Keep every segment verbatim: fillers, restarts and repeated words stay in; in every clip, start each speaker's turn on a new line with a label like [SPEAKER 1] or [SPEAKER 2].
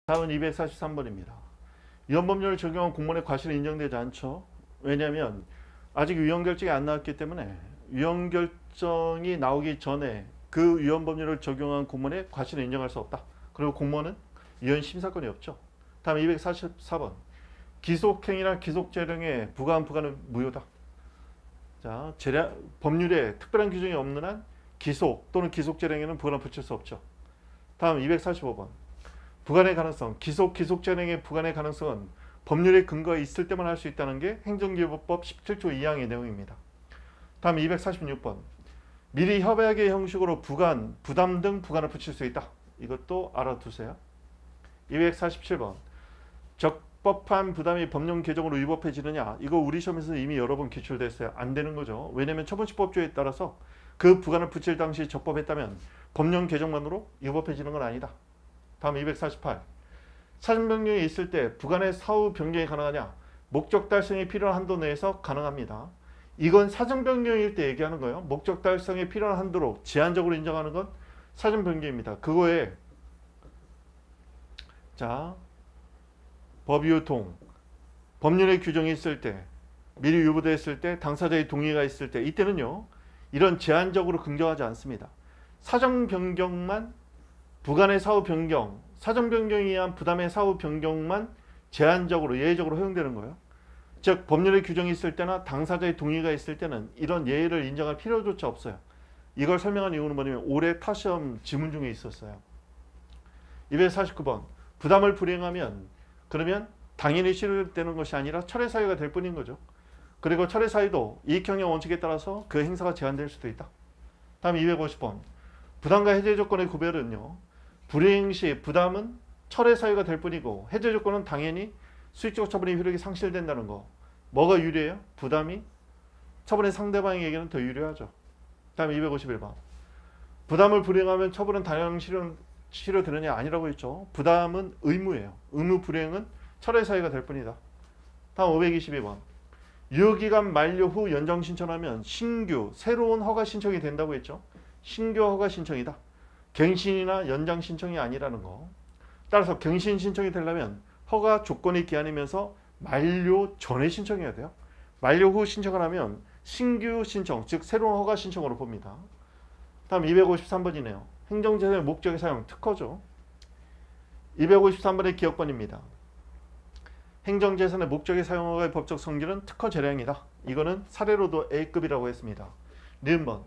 [SPEAKER 1] 다음은 이백사십삼 번입니다. 위헌법률을 적용한 공무원의 과실은 인정되지 않죠. 왜냐하면 아직 위헌결정이 안 나왔기 때문에 위헌결정이 나오기 전에 그 위헌법률을 적용한 공무원의 과실은 인정할 수 없다. 그리고 공무원은 위헌심사권이 없죠. 다음 이백사십사 번. 기속행위나 기속재량에 부과한 부과는 무효다. 자, 재량, 법률에 특별한 규정이 없는 한 기속 또는 기속재량에는 부과는 붙일 수 없죠. 다음 이백사십오 번. 부과의 가능성, 기속, 기속재량의 부과의 가능성은 법률의 근거가 있을 때만 할 수 있다는 게 행정기부법 십칠 조 이 항의 내용입니다. 다음 이백사십육 번. 미리 협약의 형식으로 부관, 부담 등 부관을 붙일 수 있다. 이것도 알아두세요. 이백사십칠 번. 적법한 부담이 법령 개정으로 위법해지느냐? 이거 우리 시험에서 이미 여러 번 기출됐어요. 안 되는 거죠. 왜냐하면 처분시법조에 따라서 그 부관을 붙일 당시 적법했다면 법령 개정만으로 위법해지는 건 아니다. 다음 이백사십팔. 사전 변경이 있을 때 부관의 사후 변경이 가능하냐? 목적 달성이 필요한 한도 내에서 가능합니다. 이건 사전 변경일 때 얘기하는 거예요. 목적 달성이 필요한 한도로 제한적으로 인정하는 건 사전 변경입니다. 그거에 자 법유통, 법률의 규정이 있을 때, 미리 유보됐을 때, 당사자의 동의가 있을 때, 이때는요 이런 제한적으로 긍정하지 않습니다. 사전 변경만, 부관의 사후 변경, 사전 변경에 의한 부담의 사후 변경만 제한적으로 예외적으로 허용되는 거예요. 즉 법률의 규정이 있을 때나 당사자의 동의가 있을 때는 이런 예외를 인정할 필요조차 없어요. 이걸 설명한 이유는 뭐냐면 올해 타시험 지문 중에 있었어요. 이백사십구 번. 부담을 불이행하면 그러면 당연히 실효되는 것이 아니라 철회 사유가 될 뿐인 거죠. 그리고 철회 사유도 이익형량 원칙에 따라서 그 행사가 제한될 수도 있다. 다음 이백오십 번. 부담과 해제 조건의 구별은요. 불이행 시 부담은 철회 사유가 될 뿐이고 해제 조건은 당연히 수익적 처분의 효력이 상실된다는 거. 뭐가 유리해요? 부담이 처분의 상대방에게는 더 유리하죠. 다음 이백오십일 번. 부담을 불이행하면 처분은 당연 실효, 실효되느냐? 아니라고 했죠. 부담은 의무예요. 의무 불이행은 철회 사유가 될 뿐이다. 다음 오백이십이 번. 유효기간 만료 후 연장 신청하면 신규, 새로운 허가 신청이 된다고 했죠. 신규 허가 신청이다. 갱신이나 연장 신청이 아니라는 거. 따라서 갱신 신청이 되려면 허가 조건이 기한이면서 만료 전에 신청해야 돼요. 만료 후 신청을 하면 신규 신청, 즉 새로운 허가 신청으로 봅니다. 다음 이백오십삼 번이네요. 행정재산의 목적의 사용, 특허죠. 이백오십삼 번의 기억번입니다. 행정재산의 목적의 사용허가의 법적 성질은 특허 재량이다. 이거는 사례로도 A급이라고 했습니다. 니은 번.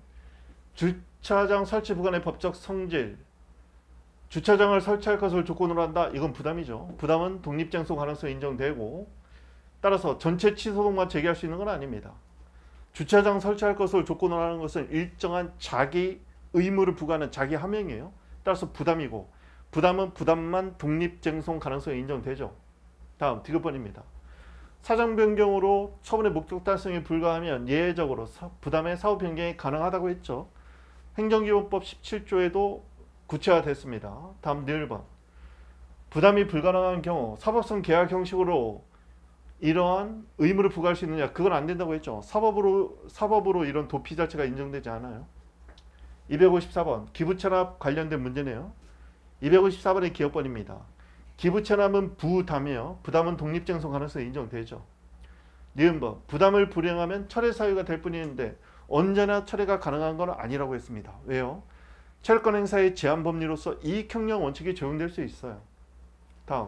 [SPEAKER 1] 주차장 설치 부관의 법적 성질. 주차장을 설치할 것을 조건으로 한다. 이건 부담이죠. 부담은 독립쟁소 가능성이 인정되고 따라서 전체 취소동만 제기할 수 있는 건 아닙니다. 주차장 설치할 것을 조건으로 하는 것은 일정한 자기 의무를 부과하는 자기 하명이에요. 따라서 부담이고 부담은 부담만 독립쟁송 가능성이 인정되죠. 다음 디귿번입니다. 사정 변경으로 처분의 목적 달성에 불과하면 예외적으로 부담의 사후 변경이 가능하다고 했죠. 행정기본법 십칠 조에도 구체화됐습니다. 다음 니을 번. 부담이 불가능한 경우 사법성 계약 형식으로 이러한 의무를 부과할 수 있느냐? 그건 안 된다고 했죠. 사법으로, 사법으로 이런 도피 자체가 인정되지 않아요. 이백오십사 번. 기부채납 관련된 문제네요. 이백오십사 번의 기억번입니다. 기부채납은 부담이에요. 부담은 독립쟁송 가능성이 인정되죠. 니은 번. 부담을 불이행하면 철회 사유가 될 뿐인데 언제나 철회가 가능한 건 아니라고 했습니다. 왜요? 철권 행사의 제한 법리로서 이익형량 원칙이 적용될 수 있어요. 다음.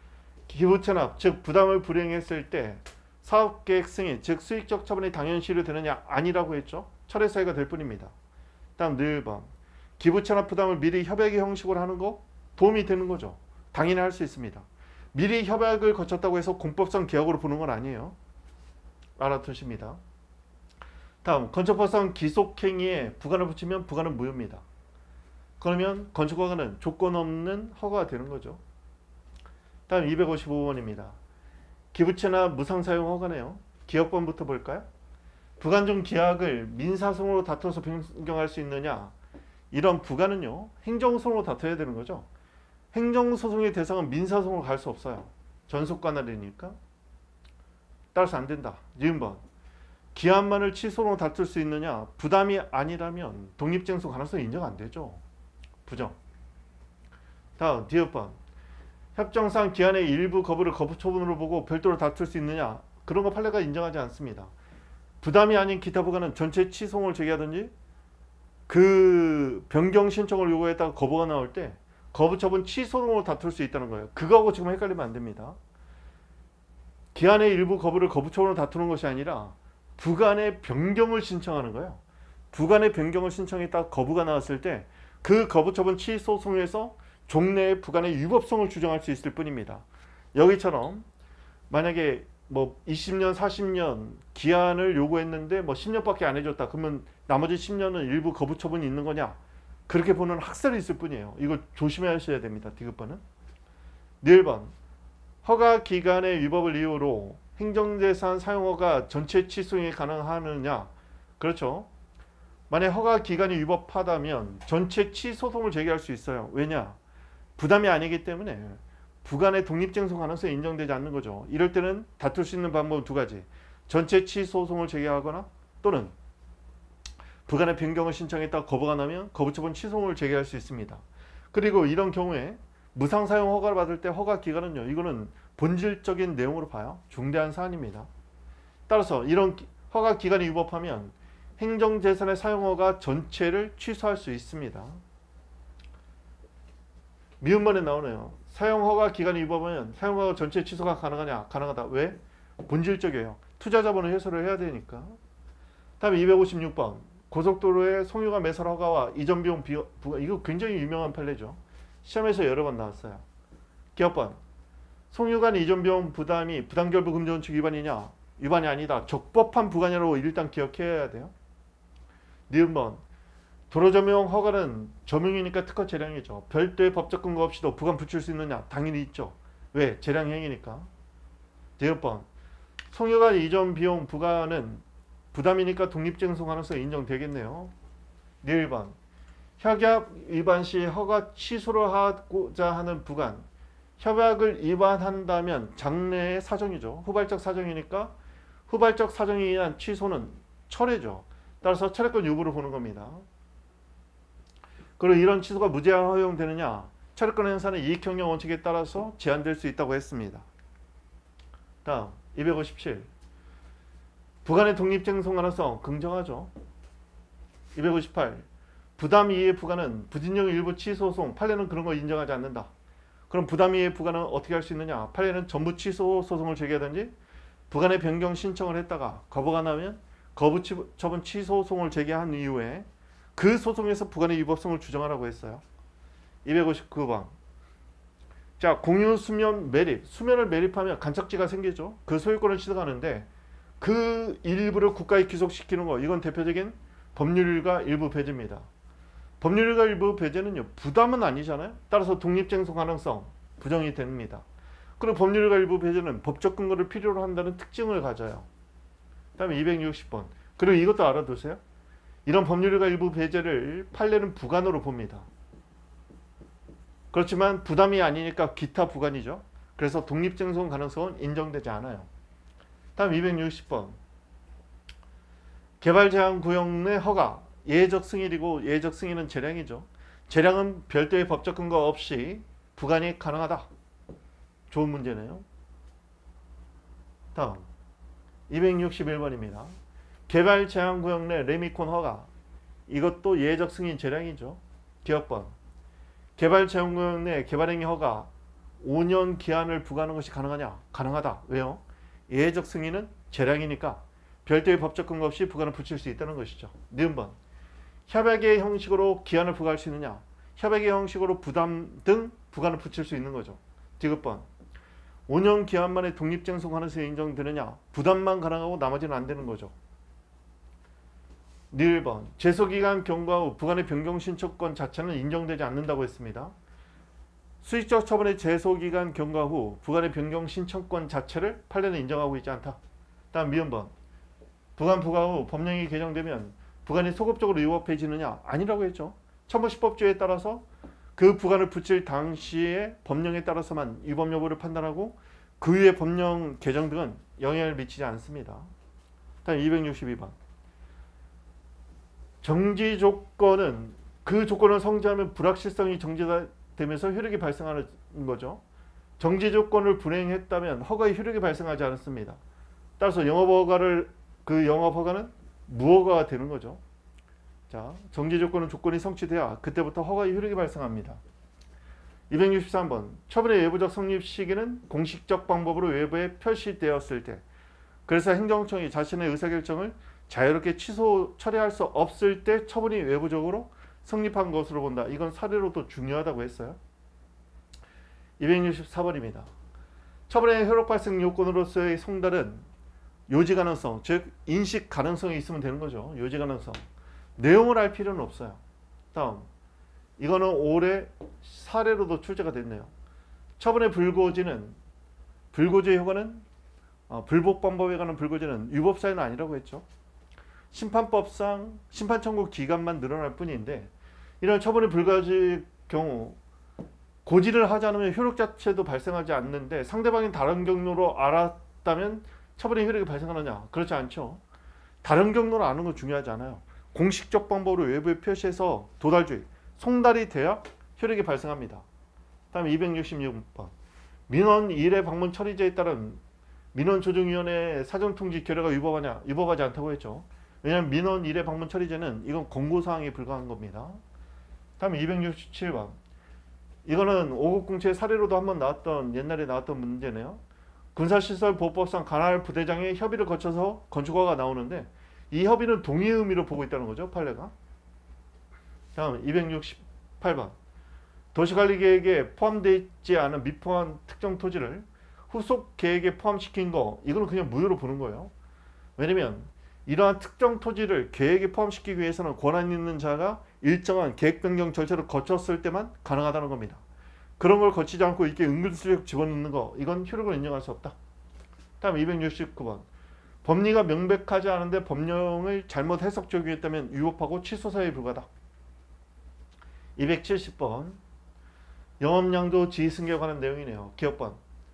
[SPEAKER 1] 기부채납, 즉 부담을 불이행했을 때 사업계획 승인, 즉 수익적 처분이 당연 실효되느냐? 아니라고 했죠. 철회 사유가 될 뿐입니다. 다음 니을 번. 기부채납 부담을 미리 협약의 형식으로 하는 거 도움이 되는 거죠. 당연히 할 수 있습니다. 미리 협약을 거쳤다고 해서 공법상 계약으로 보는 건 아니에요. 알아두십니다. 다음. 건축법상 기속행위에 부관을 붙이면 부관은 무효입니다. 그러면 건축허가는 조건 없는 허가가 되는 거죠. 다음 이백오십오 번입니다. 기부채납 무상사용 허가네요. 기억번부터 볼까요? 부관 중 계약을 민사소송으로 다퉈서 변경할 수 있느냐? 이런 부관은요. 행정소송으로 다퉈야 되는 거죠. 행정소송의 대상은 민사소송으로 갈 수 없어요. 전속관할이니까. 따라서 안 된다. 니은 번. 기한만을 취소로 다툴 수 있느냐? 부담이 아니라면 독립쟁소 가능성이 인정 안 되죠. 부정. 다음 디귿번. 협정상 기한의 일부 거부를 거부 처분으로 보고 별도로 다툴 수 있느냐? 그런 거 판례가 인정하지 않습니다. 부담이 아닌 기타 부가는 전체 취소를 제기하든지 그 변경 신청을 요구했다가 거부가 나올 때 거부 처분 취소로 다툴 수 있다는 거예요. 그거하고 지금 헷갈리면 안 됩니다. 기한의 일부 거부를 거부 처분으로 다투는 것이 아니라 부간의 변경을 신청하는 거예요. 부간의 변경을 신청했다가 거부가 나왔을 때 그 거부 처분 취소 소송에서 종래의 부간의 위법성을 주장할 수 있을 뿐입니다. 여기처럼 만약에 뭐 이십 년, 사십 년 기한을 요구했는데 뭐 십 년밖에 안 해줬다. 그러면 나머지 십 년은 일부 거부 처분이 있는 거냐? 그렇게 보는 학설이 있을 뿐이에요. 이거 조심하셔야 됩니다. 디귿번은. 일 번. 허가 기간의 위법을 이유로 행정재산 사용허가 전체 취소이 가능하느냐? 그렇죠. 만약 허가 기간이 위법하다면 전체 취소송을 제기할 수 있어요. 왜냐? 부담이 아니기 때문에 부간의 독립쟁소 가능성이 인정되지 않는 거죠. 이럴 때는 다툴 수 있는 방법은 두 가지. 전체 취소송을 제기하거나 또는 부간의 변경을 신청했다가 거부가 나면 거부처분 취소송을 제기할 수 있습니다. 그리고 이런 경우에 무상사용 허가를 받을 때 허가 기간은요. 이거는 본질적인 내용으로 봐요. 중대한 사안입니다. 따라서 이런 허가 기간이 위법하면 행정재산의 사용허가 전체를 취소할 수 있습니다. 미음번에 나오네요. 사용허가 기간이 위법하면 사용허가 전체 취소가 가능하냐? 가능하다. 왜? 본질적이에요. 투자자본을 해소를 해야 되니까. 다음에 이백오십육 번. 고속도로의 송유관 매설 허가와 이전 비용 부과. 이거 굉장히 유명한 판례죠. 시험에서 여러 번 나왔어요. 기억번. 송유관 이전 비용 부담이 부당결부 금지원칙 위반이냐? 위반이 아니다. 적법한 부관이라고 일단 기억해야 돼요. 니은번. 도로 점용 허가는 점용이니까 특허 재량이죠. 별도의 법적 근거 없이도 부관 붙일 수 있느냐? 당연히 있죠. 왜? 재량행위니까. 니은번. 송유관 이전 비용 부과는 부담이니까 독립쟁소 가능성이 인정되겠네요. 니은번. 협약 위반 시 허가 취소를 하고자 하는 부관. 협약을 위반한다면 장래의 사정이죠. 후발적 사정이니까 후발적 사정에 의한 취소는 철회죠. 따라서 철회권 유무를 보는 겁니다. 그리고 이런 취소가 무제한 허용되느냐? 철회권 행사는 이익형량 원칙에 따라서 제한될 수 있다고 했습니다. 다음 이백오십칠. 부관의 독립쟁소 가능성 긍정하죠. 이백오십팔. 부담 이해 부관은 부진령 일부 취소소송. 판례는 그런 거 인정하지 않는다. 그럼 부담 이해 부관은 어떻게 할 수 있느냐? 판례는 전부 취소 소송을 제기하든지 부관의 변경 신청을 했다가 거부가 나면 거부 처분 취소 소송을 제기한 이후에 그 소송에서 부관의 위법성을 주장하라고 했어요. 이백오십구 번. 자, 공유 수면 매립. 수면을 매립하면 간척지가 생기죠. 그 소유권을 취득하는데 그 일부를 국가에 귀속시키는 거. 이건 대표적인 법률일가 일부 배제입니다. 법률일가 일부 배제는요. 부담은 아니잖아요. 따라서 독립쟁소 가능성 부정이 됩니다. 그리고 법률일가 일부 배제는 법적 근거를 필요로 한다는 특징을 가져요. 그 다음에 이백육십 번. 그리고 이것도 알아두세요. 이런 법률일가 일부 배제를 판례는 부관으로 봅니다. 그렇지만 부담이 아니니까 기타 부관이죠. 그래서 독립쟁소 가능성은 인정되지 않아요. 다음 이백육십 번. 개발제한구역 내 허가. 예외적 승인이고 예외적 승인은 재량이죠. 재량은 별도의 법적 근거 없이 부관이 가능하다. 좋은 문제네요. 다음 이백육십일 번입니다. 개발제한구역 내 레미콘 허가. 이것도 예외적 승인 재량이죠. 기억번. 개발제한구역 내 개발행위 허가 오 년 기한을 부과하는 것이 가능하냐? 가능하다. 왜요? 예외적 승인은 재량이니까 별도의 법적 근거 없이 부과를 붙일 수 있다는 것이죠. 니은번. 협약의 형식으로 기한을 부과할 수 있느냐? 협약의 형식으로 부담 등 부과를 붙일 수 있는 거죠. 디귿번. 오 년 기한 만에 독립쟁소 가능성이 인정되느냐? 부담만 가능하고 나머지는 안 되는 거죠. 일 번. 제소기간 경과 후 부관의 변경 신청권 자체는 인정되지 않는다고 했습니다. 수익적 처분의 제소기간 경과 후 부관의 변경 신청권 자체를 판례는 인정하고 있지 않다. 다음 미음번. 부관 부과 후 법령이 개정되면 부관이 소급적으로 위법해지느냐? 아니라고 했죠. 첨부시법주의에 따라서 그 부관을 붙일 당시의 법령에 따라서만 위법 여부를 판단하고 그 후의 법령 개정 등은 영향을 미치지 않습니다. 다음 이백육십이 번. 정지 조건은 그 조건을 성취하면 불확실성이 정지되면서 효력이 발생하는 거죠. 정지 조건을 불행했다면 허가의 효력이 발생하지 않았습니다. 따라서 영업허가를 그 영업허가는 무허가가 되는 거죠. 자, 정지 조건은 조건이 성취돼야 그때부터 허가의 효력이 발생합니다. 이백육십삼 번 처분의 외부적 성립 시기는 공식적 방법으로 외부에 표시되었을 때, 그래서 행정청이 자신의 의사결정을 자유롭게 취소 처리할 수 없을 때 처분이 외부적으로 성립한 것으로 본다. 이건 사례로도 중요하다고 했어요. 이백육십사 번입니다. 처분의 효력 발생 요건으로서의 송달은 요지 가능성, 즉 인식 가능성이 있으면 되는 거죠. 요지 가능성. 내용을 알 필요는 없어요. 다음, 이거는 올해 사례로도 출제가 됐네요. 처분의 불고지는 불고지의 효과는 어, 불복방법에 관한 불고지는 위법 사유는 아니라고 했죠. 심판법상 심판 청구 기간만 늘어날 뿐인데, 이런 처분의 불고지의 경우 고지를 하지 않으면 효력 자체도 발생하지 않는데 상대방이 다른 경로로 알았다면 처분의 효력이 발생하느냐? 그렇지 않죠. 다른 경로로 아는 건 중요하지 않아요. 공식적 방법으로 외부에 표시해서 도달주의, 송달이 돼야 효력이 발생합니다. 다음 이백육십육 번 민원 일 회 방문 처리제에 따른 민원조정위원회 사전통지 결의가 위법하냐? 위법하지 않다고 했죠. 왜냐하면 민원 일 회 방문 처리제는 이건 권고사항에 불과한 겁니다. 다음 이백육십칠 번 이거는 오급 공채 사례로도 한번 나왔던, 옛날에 나왔던 문제네요. 군사시설보호법상 관할 부대장의 협의를 거쳐서 건축허가가 나오는데 이 협의는 동의의 의미로 보고 있다는 거죠. 판례가. 다음 이백육십팔 번 도시관리계획에 포함되어 있지 않은 미포함 특정 토지를 후속 계획에 포함시킨 거, 이거는 그냥 무효로 보는 거예요. 왜냐면 이러한 특정 토지를 계획에 포함시키기 위해서는 권한 있는 자가 일정한 계획 변경 절차를 거쳤을 때만 가능하다는 겁니다. 그런 걸 거치지 않고 이렇게 은근슬쩍 집어넣는 거, 이건 효력을 인정할 수 없다. 다음 이백육십구 번 법리가 명백하지 않은데 법령을 잘못 해석 적용했다면 위법하고 취소 사유에 불과하다. 이백칠십 번 영업양도 지휘승계에 관한 내용이네요. 기억번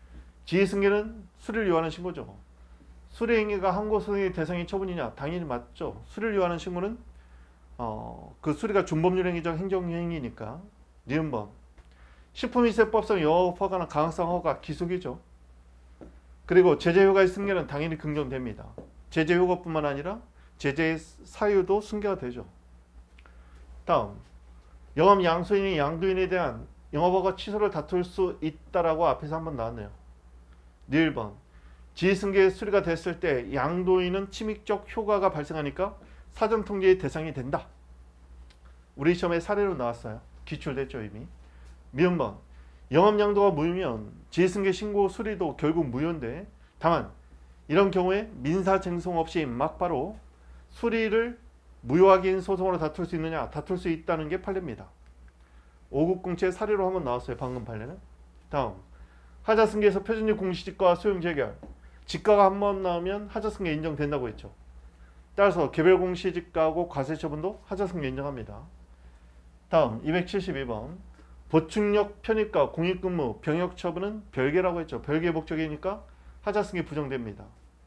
[SPEAKER 1] 지휘승계는 수리를 요하는 신고죠. 수리행위가 항고소행의 대상이 처분이냐? 당연히 맞죠. 수리를 요하는 신고는 어, 그 수리가 준법률 행위적 행정행위니까. 니은번 식품위생법상 영업허가는 강학상 허가 기속이죠. 그리고 제재효과의 승계는 당연히 긍정됩니다. 제재효과뿐만 아니라 제재의 사유도 승계가 되죠. 다음, 영업 양수인이 양도인에 대한 영업허가 취소를 다툴 수 있다라고 앞에서 한번 나왔네요. 일 번 지휘승계 수리가 됐을 때 양도인은 침입적 효과가 발생하니까 사전통제의 대상이 된다. 우리 시험에 사례로 나왔어요. 기출됐죠 이미. 미음번 영업양도가 무효면 지휘승계 신고 수리도 결국 무효인데, 다만 이런 경우에 민사쟁송 없이 막바로 수리를 무효확인 소송으로 다툴 수 있느냐? 다툴 수 있다는 게 판례입니다. 오급 공채 사례로 한번 나왔어요. 방금 판례는. 다음, 하자승계에서 표준적 공시지가와 소용 재결, 지가가 한번 나오면 하자승계 인정된다고 했죠. 따라서 개별 공시지가하고 과세처분도 하자승계 인정합니다. 다음 이백칠십이 번 보충력 편입과 공익근무 병역처분은 별개라고 했죠. 별개의 목적이니까 하자승계 부정됩니다.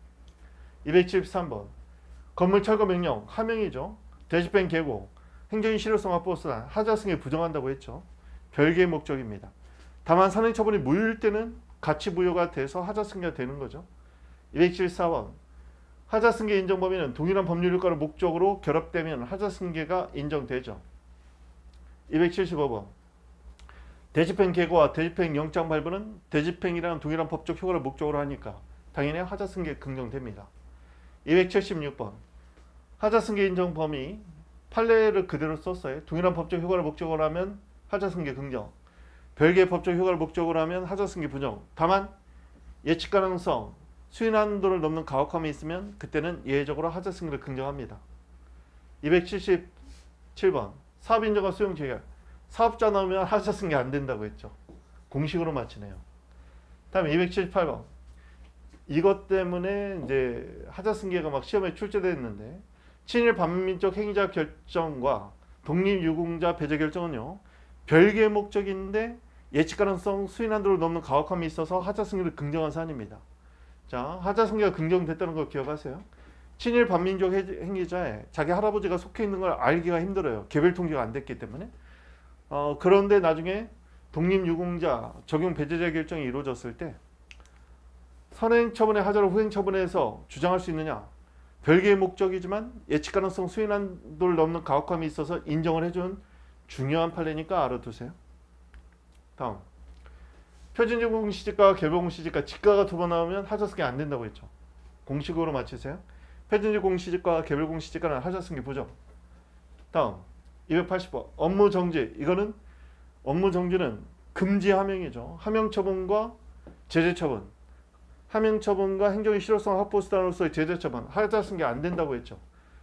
[SPEAKER 1] 이백칠십삼 번 건물 철거 명령 하명이죠. 대집행 계고 행정인 실효성 확보수단 하자승계 부정한다고 했죠. 별개의 목적입니다. 다만 산행처분이 무효일 때는 같이 무효가 돼서 하자승계가 되는 거죠. 이백칠십사 번 하자승계 인정 범위는 동일한 법률 효과를 목적으로 결합되면 하자승계가 인정되죠. 이백칠십오 번 대집행 계고와 대집행 영장 발부는 대집행이라는 동일한 법적 효과를 목적으로 하니까 당연히 하자승계 긍정됩니다. 이백칠십육 번 하자승계 인정 범위 판례를 그대로 썼어요. 동일한 법적 효과를 목적으로 하면 하자승계 긍정, 별개의 법적 효과를 목적으로 하면 하자승계 부정. 다만 예측 가능성, 수인 한도를 넘는 가혹함이 있으면 그때는 예외적으로 하자승계를 긍정합니다. 이백칠십칠 번 사업 인정과 수용 재결, 사업자 나오면 하자승계 안 된다고 했죠. 공식으로 맞히네요. 다음에 이백칠십팔 번 이것 때문에 이제 하자승계가 막 시험에 출제됐는데, 친일 반민족 행위자 결정과 독립유공자 배제 결정은요 별개의 목적인데 예측 가능성, 수인 한도를 넘는 가혹함이 있어서 하자승계를 긍정한 사안입니다. 자, 하자승계가 긍정됐다는 걸 기억하세요. 친일 반민족 행위자에 자기 할아버지가 속해 있는 걸 알기가 힘들어요. 개별 통지가 안 됐기 때문에. 어, 그런데 나중에 독립유공자 적용 배제자 결정이 이루어졌을 때 선행 처분의 하자를 후행 처분에서 주장할 수 있느냐? 별개의 목적이지만 예측 가능성 수행 한도를 넘는 가혹함이 있어서 인정을 해준 중요한 판례니까 알아두세요. 다음, 표준적 공시지가와 개별 공시지가 지가가 두 번 나오면 하자 승계 안 된다고 했죠. 공식으로 맞히세요. 표준적 공시지가와 개별 공시지가는 하자 승계 부정. 다음, 이백팔십 번 업무 정지. 이거는 업무 정지는 금지 하명이죠. 하명 처분과 제재 처분, 하명 처분과 행정의 실효성 확보 수단으로서의 제재 처분, 하자 승계 안 된다고 했죠.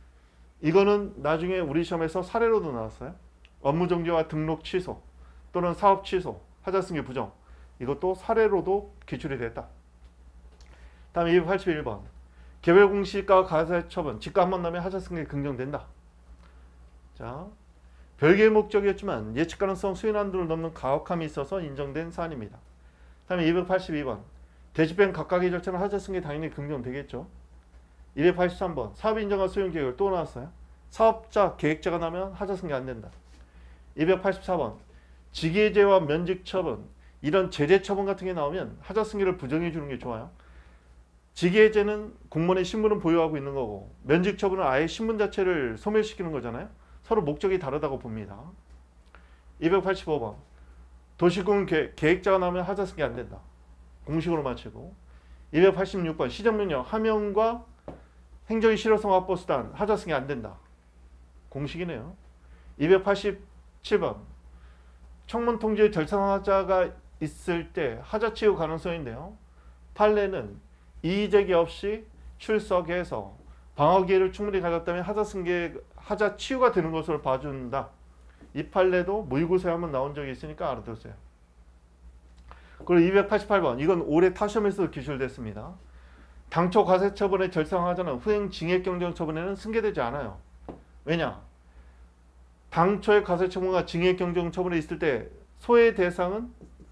[SPEAKER 1] 이거는 나중에 우리 시험에서 사례로도 나왔어요. 업무 정지와 등록 취소 또는 사업 취소, 하자 승계 부정. 이것도 사례로도 기출이 됐다. 다음 이백팔십일 번 개별 공시지가와 가세 처분, 지가 한 번 나면 하자 승계 긍정된다. 자, 별개의 목적이었지만 예측 가능성 수행 한도를 넘는 가혹함이 있어서 인정된 사안입니다. 다음에 이백팔십이 번 대집행 각각의 절차는 하자 승계 당연히 긍정되겠죠. 이백팔십삼 번 사업 인정과 수용 계획을 또 나왔어요. 사업자, 계획자가 나면 하자 승계 안 된다. 이백팔십사 번 직위해제와 면직 처분, 이런 제재 처분 같은 게 나오면 하자 승계를 부정해 주는 게 좋아요. 직위해제는 공무원의 신분은 보유하고 있는 거고, 면직 처분은 아예 신분 자체를 소멸시키는 거잖아요. 서로 목적이 다르다고 봅니다. 이백팔십오 번 도시군 계획자가 나오면 하자 승계 안 된다. 공식으로 마치고. 이백팔십육 번 시정명령 하명과 행정의 실효성 확보 수단, 하자 승계 안 된다. 공식이네요. 이백팔십칠 번 청문 통지의 절차하자가 있을 때 하자 치유 가능성인데요. 판례는 이의제기 없이 출석해서 방어 기회를 충분히 가졌다면 하자 승계, 하자 치유가 되는 것으로 봐준다. 이 판례도 모의고사에 한번 나온 적이 있으니까 알아두세요. 그리고 이백팔십팔 번 이건 올해 타시험에서도 기출됐습니다. 당초 과세 처분의 절상하자는 후행 징역 경정 처분에는 승계되지 않아요. 왜냐? 당초의 과세 처분과 징역 경정 처분에 있을 때 소의 대상은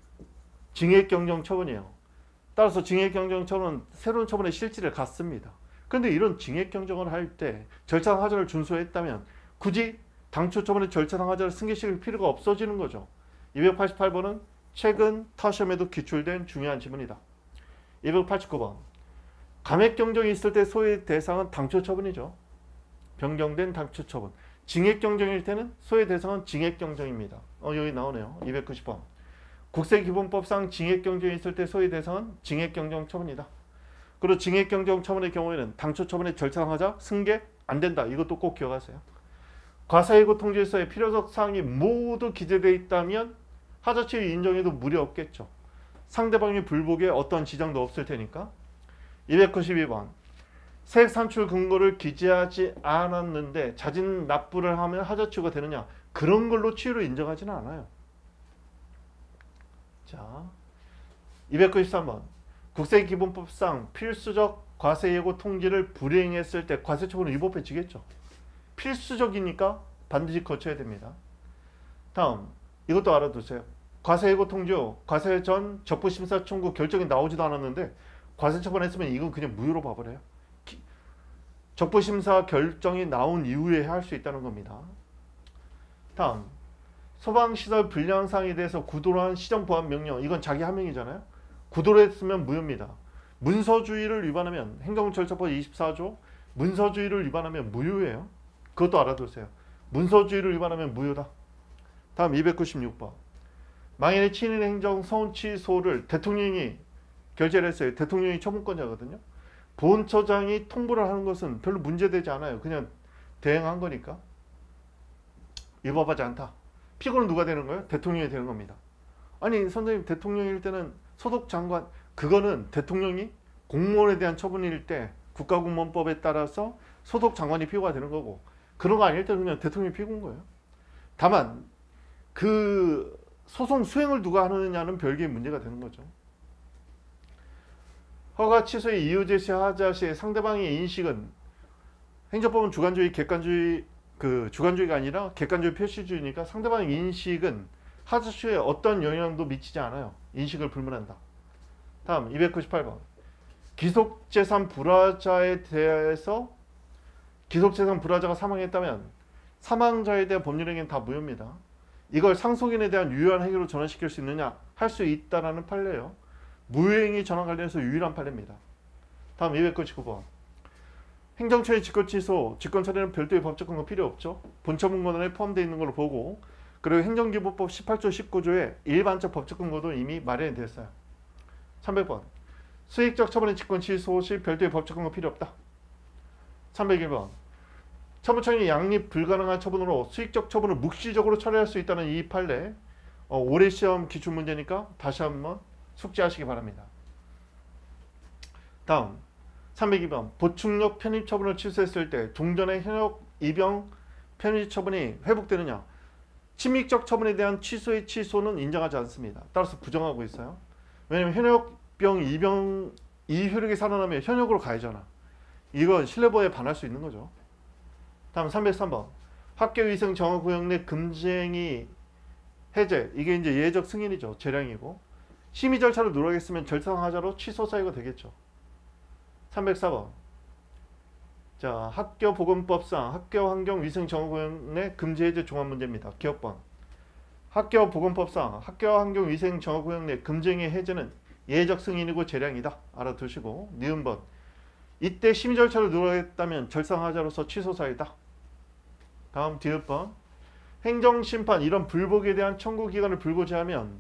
[SPEAKER 1] 징역 경정 처분이에요. 따라서 징역 경정 처분은 새로운 처분의 실질을 갖습니다. 그런데 이런 징역 경정을 할 때 절차상 하자를 준수했다면 굳이 당초 처분의 절차상 하자를 승계시킬 필요가 없어지는 거죠. 이백팔십팔 번은 최근 타시험에도 기출된 중요한 지문이다. 이백팔십구 번 감액 경정이 있을 때 소의 대상은 당초 처분이죠. 변경된 당초 처분. 징역 경정일 때는 소의 대상은 징역 경정입니다. 어, 여기 나오네요. 이백구십 번 국세기본법상 징역 경정이 있을 때 소의 대상은 징역 경정 처분이다. 그리고 징역 경정 처분의 경우에는 당초 처분의 절차상 하자 승계 안 된다. 이것도 꼭 기억하세요. 과세예고 통지서에 필요적 사항이 모두 기재되어 있다면 하자 치유 인정해도 무리 없겠죠. 상대방의 불복에 어떤 지장도 없을 테니까. 이백구십이 번 세액 산출 근거를 기재하지 않았는데 자진 납부를 하면 하자 치유가 되느냐? 그런 걸로 치유를 인정하지는 않아요. 자, 이백구십삼 번 국세기본법상 필수적 과세예고 통지를 불이행했을 때 과세처분은 위법해지겠죠. 필수적이니까 반드시 거쳐야 됩니다. 다음, 이것도 알아두세요. 과세예고 통지 후 과세 전 적부심사 청구 결정이 나오지도 않았는데 과세처분했으면 이건 그냥 무효로 봐버려요. 적부심사 결정이 나온 이후에 할 수 있다는 겁니다. 다음, 소방시설 불량사항에 대해서 구도로 한 시정보완 명령, 이건 자기 하명이잖아요. 구도로 했으면 무효입니다. 문서주의를 위반하면 행정절차법 이십사 조 문서주의를 위반하면 무효예요. 그것도 알아두세요. 문서주의를 위반하면 무효다. 다음 이백구십육 번 망인의 친인행정 서운치소를 대통령이 결재를 했어요. 대통령이 처분권자거든요. 보훈처장이 통보를 하는 것은 별로 문제되지 않아요. 그냥 대행한 거니까. 위법하지 않다. 피고는 누가 되는 거예요? 대통령이 되는 겁니다. 아니 선생님, 대통령일 때는 소속장관, 그거는 대통령이 공무원에 대한 처분일 때 국가공무원법에 따라서 소속장관이 피고가 되는 거고, 그런 거 아닐 때는 그냥 대통령이 피고인 거예요. 다만 그 소송 수행을 누가 하느냐는 별개의 문제가 되는 거죠. 허가 취소의 이유 제시하자 시 상대방의 인식은, 행정법은 주관주의, 객관주의, 그 주관주의가 아니라 객관주의 표시주의니까 상대방의 인식은 하자 취소에 어떤 영향도 미치지 않아요. 인식을 불문한다. 다음 이백구십팔 번 기속재산 불화자에 대해서, 기속재산 불화자가 사망했다면 사망자에 대한 법률행위는 다 무효입니다. 이걸 상속인에 대한 유효한 행위로 전환시킬 수 있느냐? 할 수 있다라는 판례예요. 무효행위 전환 관련해서 유일한 판례입니다. 다음 이백구십구 번. 행정처리 직권 취소, 직권 처리는 별도의 법적 근거 필요 없죠. 본처분권에 포함되어 있는 걸로 보고, 그리고 행정기본법 십팔 조 십구 조에 일반적 법적 근거도 이미 마련이 됐어요. 삼백 번. 수익적 처분의 직권 취소 시 별도의 법적 근거 필요 없다. 삼백일 번. 처분청이 양립 불가능한 처분으로 수익적 처분을 묵시적으로 처리할 수 있다는 이 판례, 어, 올해 시험 기출문제니까 다시 한번 숙지하시기 바랍니다. 다음 삼백이 번. 보충력 편입 처분을 취소했을 때 종전의 현역 입영 편입 처분이 회복되느냐? 침입적 처분에 대한 취소의 취소는 인정하지 않습니다. 따라서 부정하고 있어요. 왜냐하면 현역병 입영 이효력이 살아나면 현역으로 가야잖아. 이건 신뢰보호에 반할 수 있는 거죠. 다음 삼백삼 번. 학교위생 정화구역 내 금지행위 해제. 이게 이제 예외적 승인이죠. 재량이고. 심의 절차를 누락했으면 절상하자로 취소 사유가 되겠죠. 삼백사 번. 자, 학교보건법상 학교환경위생정화구역 내 금지 해제 종합 문제입니다. 기억번. 학교보건법상 학교환경위생정화구역 내 금지행위 해제는 예외적 승인이고 재량이다. 알아두시고. 니은번. 이때 심의 절차를 누락했다면 절상하자로서 취소 사유다. 다음 디귿번. 행정심판 이런 불복에 대한 청구 기간을 불구제하면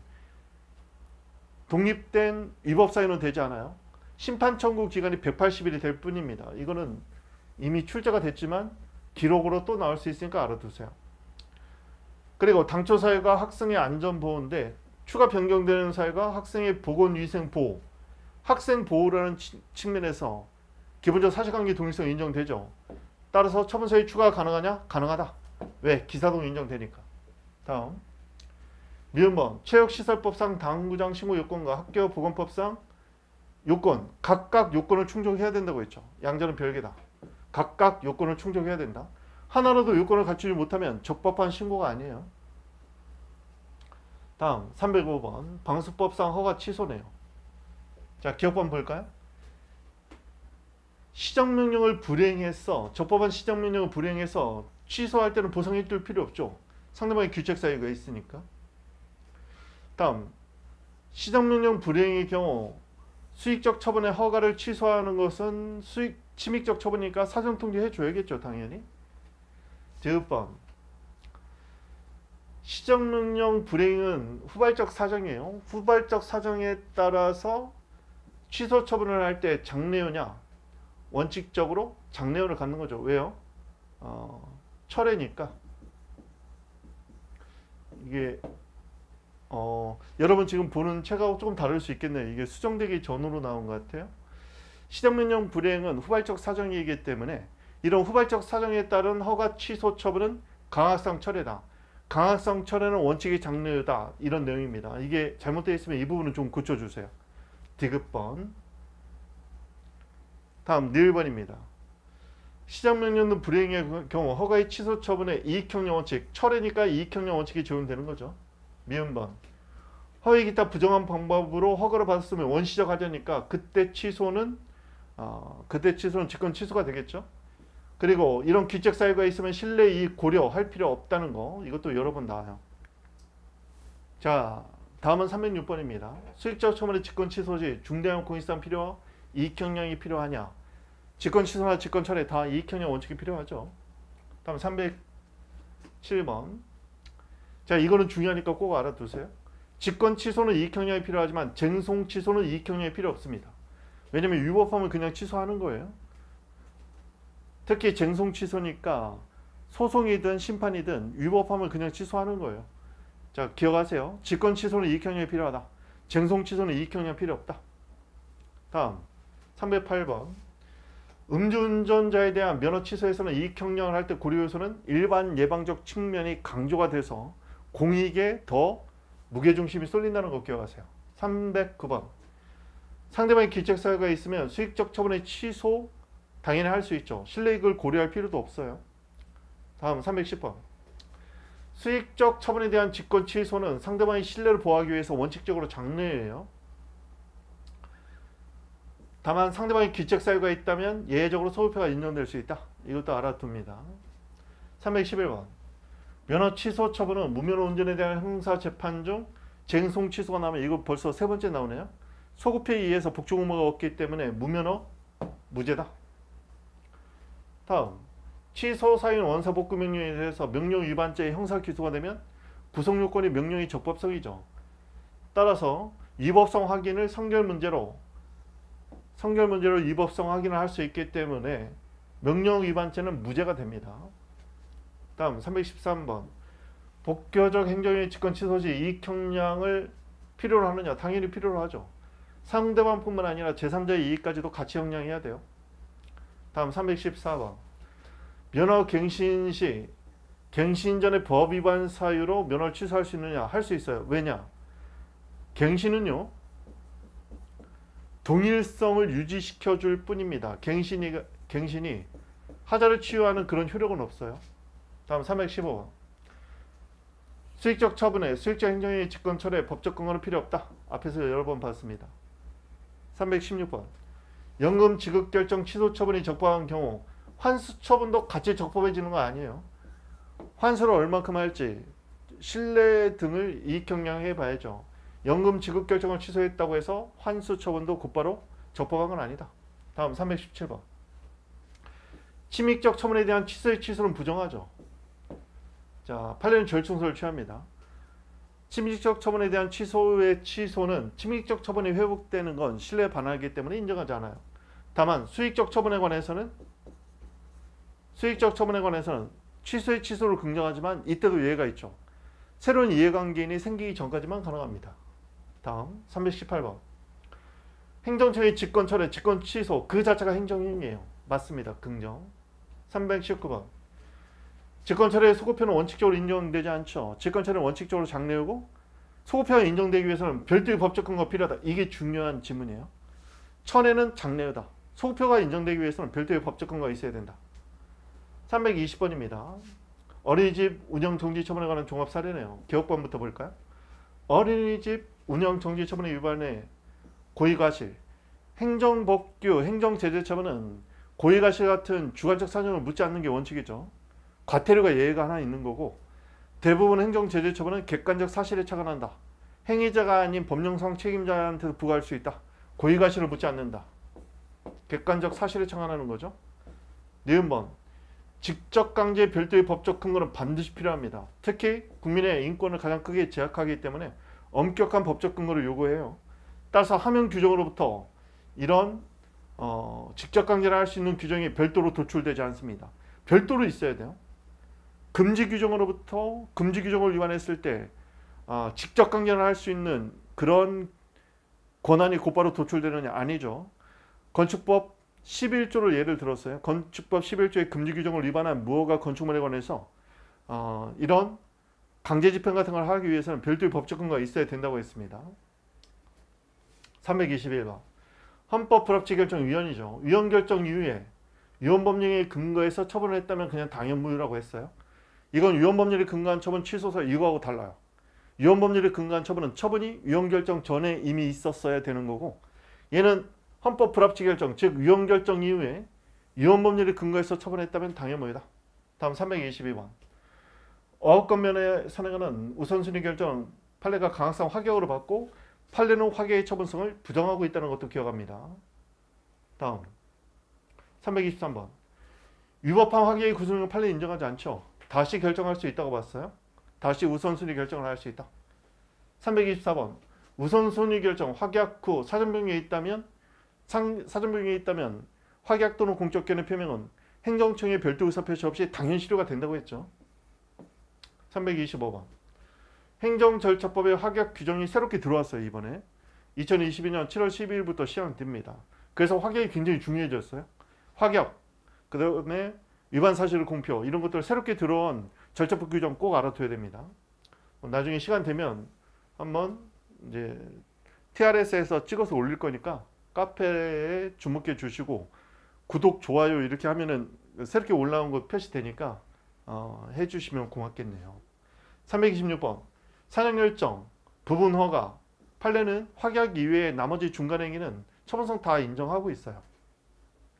[SPEAKER 1] 독립된 위법 사유는 되지 않아요. 심판 청구 기간이 백팔십 일이 될 뿐입니다. 이거는 이미 출제가 됐지만 기록으로 또 나올 수 있으니까 알아두세요. 그리고 당초 사유가 학생의 안전보호인데 추가 변경되는 사유가 학생의 보건위생보호, 학생보호라는 측면에서 기본적 사실관계 동일성 인정되죠. 따라서 처분사유 추가가 가능하냐? 가능하다. 왜? 기사동 인정되니까. 다음 미음번. 체육시설법상 당구장 신고 요건과 학교보건법상 요건, 각각 요건을 충족해야 된다고 했죠. 양자는 별개다. 각각 요건을 충족해야 된다. 하나라도 요건을 갖추지 못하면 적법한 신고가 아니에요. 다음 삼백오 번. 방수법상 허가 취소네요. 자, 기억번 볼까요? 시정명령을 불이행해서 적법한 시정명령을 불이행해서 취소할 때는 보상해 줄 필요 없죠. 상대방의 규책 사유가 있으니까. 다음 시정명령 불이행의 경우 수익적 처분의 허가를 취소하는 것은 수익 침입적 처분이니까 사전통지해 줘야겠죠. 당연히. 디귿번. 시정명령 불이행은 후발적 사정이에요. 후발적 사정에 따라서 취소 처분을 할 때 장래효냐? 원칙적으로 장래효를 갖는 거죠. 왜요? 어, 철회니까. 이게 어, 여러분 지금 보는 책하고 조금 다를 수 있겠네요. 이게 수정되기 전으로 나온 것 같아요. 시정명령 불이행은 후발적 사정이기 때문에 이런 후발적 사정에 따른 허가 취소 처분은 강학성 철회다. 강학성 철회는 원칙이 장래효다. 이런 내용입니다. 이게 잘못되어 있으면 이 부분은 좀 고쳐주세요. 디귿번. 다음 니을번입니다. 시정명령 불이행의 경우 허가의 취소 처분의 이익형량 원칙, 철회니까 이익형량 원칙이 적용되는 거죠. 미음번. 허위 기타 부정한 방법으로 허가를 받았으면 원시적 하자니까 그때 취소는 어, 그때 취소는 직권 취소가 되겠죠. 그리고 이런 규책 사유가 있으면 신뢰 이익 고려할 필요 없다는 거, 이것도 여러 번 나와요. 자, 다음은 삼백육 번입니다. 수익적 처분의 직권 취소 시 중대한 공익상 필요와 이익형량이 필요하냐? 직권 취소나 직권 철회 다 이익형량 원칙이 필요하죠. 다음 삼백칠 번. 자, 이거는 중요하니까 꼭 알아두세요. 직권 취소는 이익형량이 필요하지만 쟁송 취소는 이익형량이 필요 없습니다. 왜냐면 위법하면 그냥 취소하는 거예요. 특히 쟁송 취소니까 소송이든 심판이든 위법하면 그냥 취소하는 거예요. 자, 기억하세요. 직권 취소는 이익형량이 필요하다. 쟁송 취소는 이익형량 필요 없다. 다음 삼백팔 번. 음주운전자에 대한 면허 취소에서는 이익형량을 할 때 고려요소는 일반 예방적 측면이 강조가 돼서 공익에 더 무게중심이 쏠린다는 거 기억하세요. 삼백구 번. 상대방의 규책 사유가 있으면 수익적 처분의 취소 당연히 할 수 있죠. 신뢰이익을 고려할 필요도 없어요. 다음 삼백십 번. 수익적 처분에 대한 직권 취소는 상대방의 신뢰를 보호하기 위해서 원칙적으로 장래예요. 다만 상대방의 규책 사유가 있다면 예외적으로 소급표가 인정될 수 있다. 이것도 알아둡니다. 삼백십일 번. 면허 취소 처분은 무면허 운전에 대한 형사 재판 중 쟁송 취소가 나면 이거 벌써 세 번째 나오네요. 소급회에 의해서 복종 의무가 없기 때문에 무면허 무죄다. 다음, 취소 사유는 원사 복구 명령에 대해서 명령 위반죄의 형사 기소가 되면 구속 요건이 명령이 적법성이죠. 따라서 위법성 확인을 성결 문제로 성결 문제로 위법성 확인을 할 수 있기 때문에 명령 위반죄는 무죄가 됩니다. 다음 삼백십삼 번, 복교적 행정의 직권 취소 시 이익 형량을 필요로 하느냐? 당연히 필요로 하죠. 상대방뿐만 아니라 제삼자의 이익까지도 같이 형량해야 돼요. 다음 삼백십사 번, 면허 갱신 시 갱신 전에 법 위반 사유로 면허를 취소할 수 있느냐? 할 수 있어요. 왜냐? 갱신은요, 동일성을 유지시켜 줄 뿐입니다. 갱신이, 갱신이 하자를 치유하는 그런 효력은 없어요. 다음 삼백십오 번, 수익적 처분에 수익적 행정의 직권 철회 법적 근거는 필요 없다. 앞에서 여러 번 봤습니다. 삼백십육 번, 연금 지급 결정 취소 처분이 적법한 경우 환수 처분도 같이 적법해지는 거 아니에요. 환수를 얼마큼 할지 신뢰 등을 이익 형량해 봐야죠. 연금 지급 결정을 취소했다고 해서 환수 처분도 곧바로 적법한 건 아니다. 다음 삼백십칠 번, 침익적 처분에 대한 취소의 취소는 부정하죠. 자, 판례는 절충소를 취합니다. 침익적 처분에 대한 취소의 취소는 침익적 처분이 회복되는 건 신뢰에 반하기 때문에 인정하지 않아요. 다만 수익적 처분에 관해서는 수익적 처분에 관해서는 취소의 취소를 긍정하지만 이때도 예외가 있죠. 새로운 이해관계인이 생기기 전까지만 가능합니다. 다음 삼백십팔 번, 행정처의 직권 철회, 직권 취소 그 자체가 행정행위예요. 맞습니다. 긍정. 삼백십구 번, 직권 철회의 소급표는 원칙적으로 인정되지 않죠. 직권 철회는 원칙적으로 장래우고 소급표가 인정되기 위해서는 별도의 법적 근거가 필요하다. 이게 중요한 지문이에요. 천회는 장래우다. 소급표가 인정되기 위해서는 별도의 법적 근거가 있어야 된다. 삼백이십 번입니다. 어린이집 운영 정지 처분에 관한 종합 사례네요. 개혁본부터 볼까요? 어린이집 운영 정지 처분의 위반에 고의과실, 행정법규, 행정제재 처분은 고의과실 같은 주관적 사정을 묻지 않는 게 원칙이죠. 과태료가 예외가 하나 있는 거고, 대부분 행정제재 처분은 객관적 사실에 착안한다. 행위자가 아닌 법령상 책임자한테도 부과할 수 있다. 고의과실을 묻지 않는다. 객관적 사실에 착안하는 거죠. 니은 번, 직접 강제 별도의 법적 근거는 반드시 필요합니다. 특히 국민의 인권을 가장 크게 제약하기 때문에 엄격한 법적 근거를 요구해요. 따라서 하명 규정으로부터 이런 어, 직접 강제를 할 수 있는 규정이 별도로 도출되지 않습니다. 별도로 있어야 돼요. 금지 규정으로부터 금지 규정을 위반했을 때 어, 직접 강제를 할 수 있는 그런 권한이 곧바로 도출되느냐? 아니죠. 건축법 십일 조를 예를 들었어요. 건축법 십일 조의 금지 규정을 위반한 무허가 건축물에 관해서 어, 이런 강제 집행 같은 걸 하기 위해서는 별도의 법적 근거가 있어야 된다고 했습니다. 삼백이십일 번, 헌법 불합치 결정 위헌이죠. 위헌 결정 이후에 위헌 법령에 근거해서 처분을 했다면 그냥 당연무효라고 했어요. 이건 위헌 법률에 근거한 처분 취소서 이거하고 달라요. 위헌 법률에 근거한 처분은 처분이 위헌 결정 전에 이미 있었어야 되는 거고, 얘는 헌법 불합치 결정, 즉 위헌 결정 이후에 위헌 법률에 근거해서 처분했다면 당연무효다. 다음 삼백이십이 번, 어업권면에 선행하는 우선순위 결정 판례가 강학상 확약으로 받고 판례는 확약의 처분성을 부정하고 있다는 것도 기억합니다. 다음 삼백이십삼 번, 위법한 확약의 구속력은 판례 인정하지 않죠. 다시 결정할 수 있다고 봤어요. 다시 우선순위 결정을 할 수 있다. 삼백이십사 번, 우선순위 결정 확약 후 사전변경이 있다면 상, 사전변경이 있다면 확약 또는 공적 견해 표명은 행정청의 별도 의사표시 없이 당연 실효가 된다고 했죠. 삼백이십오 번, 행정절차법의 확약 규정이 새롭게 들어왔어요. 이번에 이천이십이 년 칠월 십이일부터 시행됩니다. 그래서 확약이 굉장히 중요해졌어요. 확약, 그 다음에 위반 사실을 공표, 이런 것들 새롭게 들어온 절차법 규정 꼭 알아둬야 됩니다. 나중에 시간 되면 한번 이제 티알에스에서 찍어서 올릴 거니까 카페에 주목해 주시고 구독, 좋아요 이렇게 하면은 새롭게 올라온 거 표시되니까 어, 해주시면 고맙겠네요. 삼백이십육 번, 사냥결정, 부분 허가, 판례는 확약 이외에 나머지 중간행위는 처분성 다 인정하고 있어요.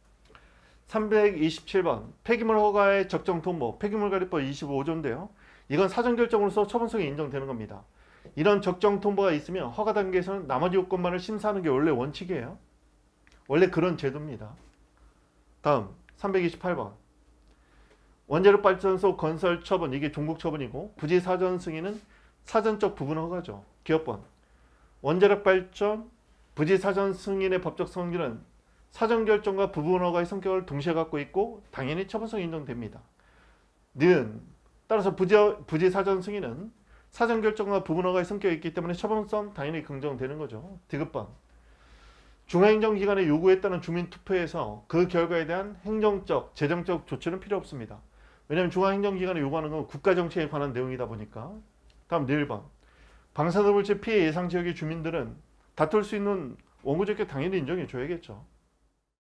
[SPEAKER 1] 삼백이십칠 번, 폐기물 허가의 적정 통보, 폐기물관리법 이십오 조인데요. 이건 사전결정으로서 처분성이 인정되는 겁니다. 이런 적정 통보가 있으면 허가 단계에서는 나머지 요건만을 심사하는 게 원래 원칙이에요. 원래 그런 제도입니다. 다음 삼백이십팔 번 원자력발전소 건설 처분, 이게 종국 처분이고 부지 사전 승인은 사전적 부분 허가죠. 기업번 원자력발전 부지 사전 승인의 법적 성질은 사전 결정과 부분 허가의 성격을 동시에 갖고 있고 당연히 처분성이 인정됩니다. 는 따라서 부지, 부지 사전 승인은 사전 결정과 부분 허가의 성격이 있기 때문에 처분성 당연히 긍정되는 거죠. 디귿번 중앙행정기관에 요구에 따른 주민투표에서 그 결과에 대한 행정적, 재정적 조치는 필요 없습니다. 왜냐하면 중앙행정기관에 요구하는 건 국가정책에 관한 내용이다 보니까. 다음 일 번 방사능 물질 피해 예상 지역의 주민들은 다툴 수 있는 원고 조건 당연히 인정해 줘야겠죠.